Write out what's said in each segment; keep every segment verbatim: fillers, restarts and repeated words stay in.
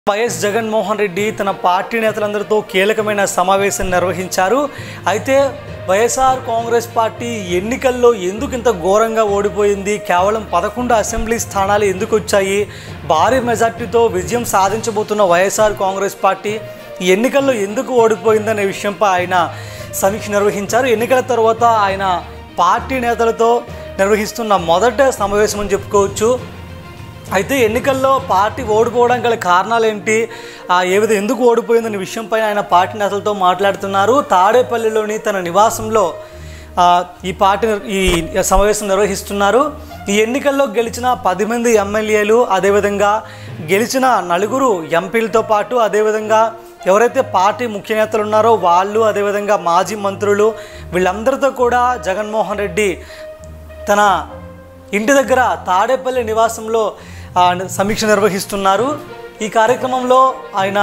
YS Jaganmohan Reddy తన party నేతలందరితో కీలకమైన సమావేశం నిర్వహించారు. అయితే వైఎస్ఆర్ కాంగ్రెస్ పార్టీ ఎన్నికల్లో ఎందుకు ఇంత ఘోరంగా ఓడిపోయింది, కేవలం పదకొండు అసెంబ్లీ స్థానాలు ఎందుకు వచ్చాయి, భారీ మెజార్టీతో విజయం సాధించబోతున్న వైఎస్ఆర్ కాంగ్రెస్ పార్టీ ఈ ఎన్నికల్లో ఎందుకు ఓడిపోయిందనే విషయంపై ఆయన సమీక్ష నిర్వహించారు. ఎన్నికల తర్వాత ఆయన పార్టీ నేతలతో నిర్వహిస్తున్న మొదటి సమావేశం అని చెప్పుకోవచ్చు. అయితే ఎన్నికల్లో పార్టీ ఓడిపోవడం గల కారణాలు ఏంటి, ఏ విధంగా ఎందుకు ఓడిపోయిందనే విషయంపై ఆయన పార్టీ నేతలతో మాట్లాడుతున్నారు. తాడేపల్లిలోని తన నివాసంలో ఈ పార్టీ ఈ సమావేశం నిర్వహిస్తున్నారు. ఈ ఎన్నికల్లో గెలిచిన పది మంది ఎమ్మెల్యేలు, అదేవిధంగా గెలిచిన నలుగురు ఎంపీలతో పాటు అదేవిధంగా ఎవరైతే పార్టీ ముఖ్య నేతలు ఉన్నారో వాళ్ళు, అదేవిధంగా మాజీ మంత్రులు, వీళ్ళందరితో కూడా జగన్మోహన్ రెడ్డి తన ఇంటి దగ్గర తాడేపల్లి నివాసంలో సమీక్ష నిర్వహిస్తున్నారు. ఈ కార్యక్రమంలో ఆయన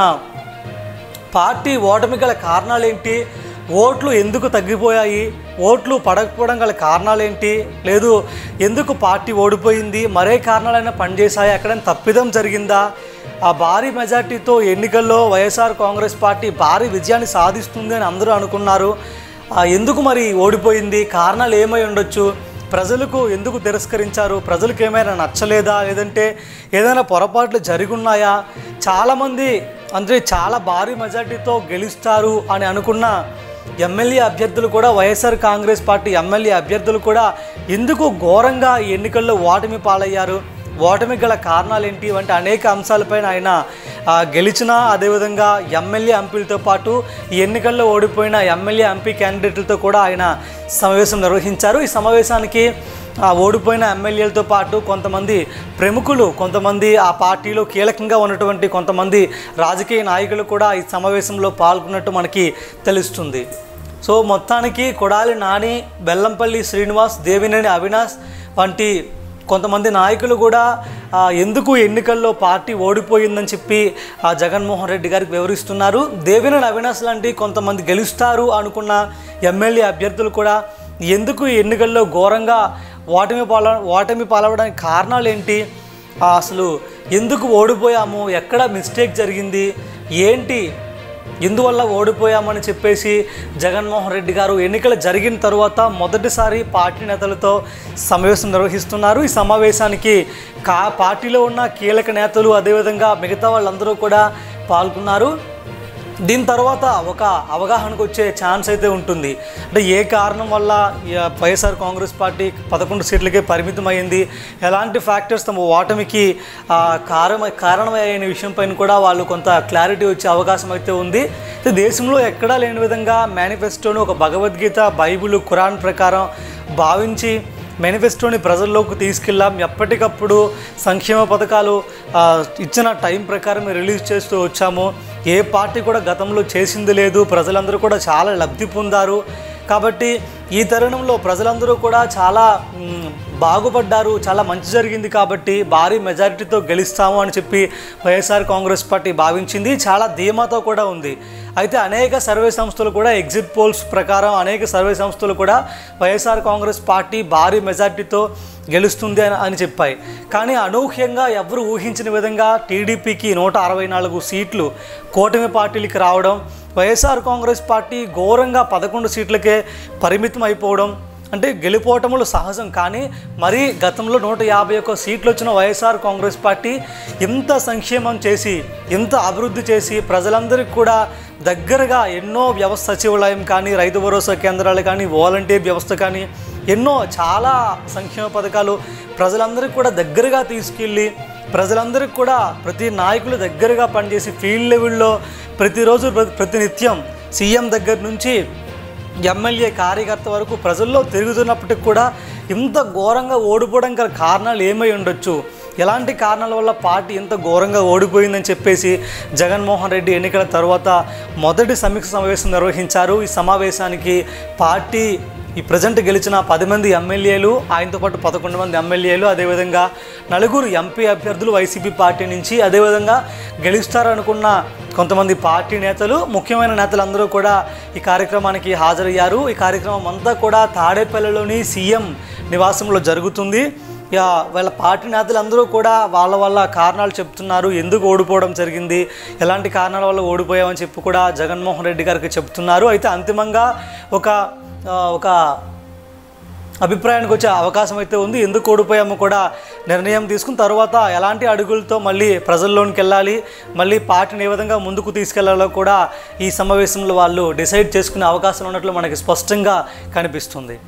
పార్టీ ఓటమి గల కారణాలు ఏంటి, ఓట్లు ఎందుకు తగ్గిపోయాయి, ఓట్లు పడకపోవడం గల కారణాలు ఏంటి, లేదు ఎందుకు పార్టీ ఓడిపోయింది, మరే కారణాలైనా పనిచేశాయి, ఎక్కడైనా తప్పిదం జరిగిందా, ఆ భారీ మెజార్టీతో ఎన్నికల్లో వైఎస్ఆర్ కాంగ్రెస్ పార్టీ భారీ విజయాన్ని సాధిస్తుంది అని అందరూ అనుకున్నారు. ఎందుకు మరి ఓడిపోయింది, కారణాలు ఏమై ఉండొచ్చు, ప్రజలకు ఎందుకు తిరస్కరించారు, ప్రజలకు ఏమైనా నచ్చలేదా, లేదంటే ఏదైనా పొరపాట్లు జరిగున్నాయా, చాలామంది అంటే చాలా భారీ మెజార్టీతో గెలుస్తారు అని అనుకున్న ఎమ్మెల్యే అభ్యర్థులు కూడా, వైఎస్ఆర్ కాంగ్రెస్ పార్టీ ఎమ్మెల్యే అభ్యర్థులు కూడా ఎందుకు ఘోరంగా ఈ ఎన్నికల్లో ఓటమి పాలయ్యారు, ఓటమి గల కారణాలు ఏంటి వంటి అనేక అంశాలపైన ఆయన గెలిచిన అదేవిధంగా ఎమ్మెల్యే ఎంపీలతో పాటు ఈ ఎన్నికల్లో ఓడిపోయిన ఎమ్మెల్యే ఎంపీ క్యాండిడేట్లతో కూడా ఆయన సమావేశం నిర్వహించారు. ఈ సమావేశానికి ఓడిపోయిన ఎమ్మెల్యేలతో పాటు కొంతమంది ప్రముఖులు, కొంతమంది ఆ పార్టీలో కీలకంగా ఉన్నటువంటి కొంతమంది రాజకీయ నాయకులు కూడా ఈ సమావేశంలో పాల్గొన్నట్టు మనకి తెలుస్తుంది. సో మొత్తానికి కొడాలి నాని, బెల్లంపల్లి శ్రీనివాస్, దేవినేని అవినాష్ వంటి కొంతమంది నాయకులు కూడా ఎందుకు ఎన్నికల్లో పార్టీ ఓడిపోయిందని చెప్పి జగన్మోహన్ రెడ్డి గారికి వివరిస్తున్నారు. దేవినేని అవినాష్ లాంటి కొంతమంది గెలుస్తారు అనుకున్న ఎమ్మెల్యే అభ్యర్థులు కూడా ఎందుకు ఎన్నికల్లో ఘోరంగా ఓటమి పాల ఓటమి పాలవడానికి కారణాలు ఏంటి, అసలు ఎందుకు ఓడిపోయాము, ఎక్కడ మిస్టేక్ జరిగింది, ఏంటి, ఎందువల్ల ఓడిపోయామని చెప్పేసి జగన్మోహన్ రెడ్డి గారు ఎన్నికలు జరిగిన తర్వాత మొదటిసారి పార్టీ నేతలతో సమావేశం నిర్వహిస్తున్నారు. ఈ సమావేశానికి కా పార్టీలో ఉన్న కీలక నేతలు అదేవిధంగా మిగతా వాళ్ళందరూ కూడా పాల్గొన్నారు. దీని తర్వాత ఒక అవగాహనకు వచ్చే ఛాన్స్ అయితే ఉంటుంది. అంటే ఏ కారణం వల్ల వైఎస్ఆర్ కాంగ్రెస్ పార్టీ పదకొండు సీట్లకే పరిమితమైంది, ఎలాంటి ఫ్యాక్టర్స్ తమ ఓటమికి కారణ కారణమయ్యే విషయంపైన కూడా వాళ్ళు కొంత క్లారిటీ వచ్చే అవకాశం అయితే ఉంది. దేశంలో ఎక్కడా లేని విధంగా మేనిఫెస్టోను ఒక భగవద్గీత, బైబిల్, ఖురాన్ ప్రకారం భావించి మేనిఫెస్టోని ప్రజల్లోకి తీసుకెళ్ళాం. ఎప్పటికప్పుడు సంక్షేమ పథకాలు ఇచ్చిన టైం ప్రకారం రిలీజ్ చేస్తూ వచ్చాము. ఏ పార్టీ కూడా గతంలో చేసింది లేదు, ప్రజలందరూ కూడా చాలా లబ్ధి పొందారు. కాబట్టి ఈ తరుణంలో ప్రజలందరూ కూడా చాలా బాగుపడ్డారు, చాలా మంచి జరిగింది, కాబట్టి భారీ మెజారిటీతో గెలుస్తాము అని చెప్పి వైఎస్ఆర్ కాంగ్రెస్ పార్టీ భావించింది. చాలా ధీమాతో కూడా ఉంది. అయితే అనేక సర్వే సంస్థలు కూడా, ఎగ్జిట్ పోల్స్ ప్రకారం అనేక సర్వే సంస్థలు కూడా వైఎస్ఆర్ కాంగ్రెస్ పార్టీ భారీ మెజార్టీతో గెలుస్తుంది అని అని చెప్పాయి. కానీ అనూహ్యంగా ఎవరు ఊహించిన విధంగా టీడీపీకి నూట అరవై నాలుగు సీట్లు కూటమి పార్టీలకి రావడం, వైఎస్ఆర్ కాంగ్రెస్ పార్టీ ఘోరంగా పదకొండు సీట్లకే పరిమితం అయిపోవడం, అంటే గెలిపోవటములు సహజం. కానీ మరీ గతంలో నూట యాభై ఒక్క సీట్లు వచ్చిన వైఎస్ఆర్ కాంగ్రెస్ పార్టీ ఎంత సంక్షేమం చేసి, ఎంత అభివృద్ధి చేసి, ప్రజలందరికీ కూడా దగ్గరగా ఎన్నో వ్యవస్థ, సచివాలయం కానీ, రైతు భరోసా కేంద్రాలు కానీ, వాలంటీర్ వ్యవస్థ కానీ, ఎన్నో చాలా సంక్షేమ పథకాలు ప్రజలందరికీ కూడా దగ్గరగా తీసుకెళ్ళి, ప్రజలందరికీ కూడా ప్రతి నాయకులు దగ్గరగా పనిచేసి ఫీల్డ్ లెవెల్లో ప్రతిరోజు ప్రతినిత్యం సీఎం దగ్గర నుంచి ఎమ్మెల్యే కార్యకర్త వరకు ప్రజల్లో తిరుగుతున్నప్పటికి కూడా ఇంత ఘోరంగా ఓడిపోవడం గల కారణాలు ఏమై ఉండొచ్చు, ఎలాంటి కారణాల వల్ల పార్టీ ఇంత ఘోరంగా ఓడిపోయిందని చెప్పేసి జగన్మోహన్ రెడ్డి ఎన్నికల తర్వాత మొదటి సమీక్ష సమావేశం నిర్వహించారు. ఈ సమావేశానికి పార్టీ ఈ ప్రజెంట్ గెలిచిన పది మంది ఎమ్మెల్యేలు, ఆయనతో పాటు పదకొండు మంది ఎమ్మెల్యేలు, అదేవిధంగా నలుగురు ఎంపీ అభ్యర్థులు వైసీపీ పార్టీ నుంచి, అదేవిధంగా గెలుస్తారనుకున్న కొంతమంది పార్టీ నేతలు, ముఖ్యమైన నేతలందరూ కూడా ఈ కార్యక్రమానికి హాజరయ్యారు. ఈ కార్యక్రమం అంతా కూడా తాడేపల్లిలోని సీఎం నివాసంలో జరుగుతుంది. యా వాళ్ళ పార్టీ నేతలు అందరూ కూడా వాళ్ళ వాళ్ళ కారణాలు చెప్తున్నారు, ఎందుకు ఓడిపోవడం జరిగింది, ఎలాంటి కారణాల వల్ల ఓడిపోయామని చెప్పి కూడా జగన్మోహన్ రెడ్డి గారికి చెప్తున్నారు. అయితే అంతిమంగా ఒక ఒక అభిప్రాయానికి వచ్చే అవకాశం అయితే ఉంది. ఎందుకు ఓడిపోయామో కూడా నిర్ణయం తీసుకున్న తర్వాత ఎలాంటి అడుగులతో మళ్ళీ ప్రజల్లోనికి వెళ్ళాలి, మళ్ళీ పార్టీని ఏ విధంగా ముందుకు తీసుకెళ్లాలో కూడా ఈ సమావేశంలో వాళ్ళు డిసైడ్ చేసుకునే అవకాశం ఉన్నట్లు మనకి స్పష్టంగా కనిపిస్తుంది.